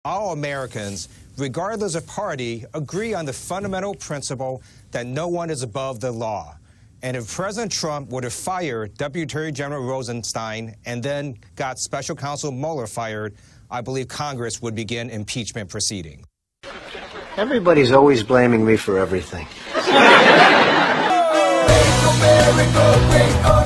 All Americans, regardless of party, agree on the fundamental principle that no one is above the law. And if President Trump were to fire Deputy Attorney General Rosenstein and then got Special Counsel Mueller fired, I believe Congress would begin impeachment proceedings. Everybody's always blaming me for everything. Make America great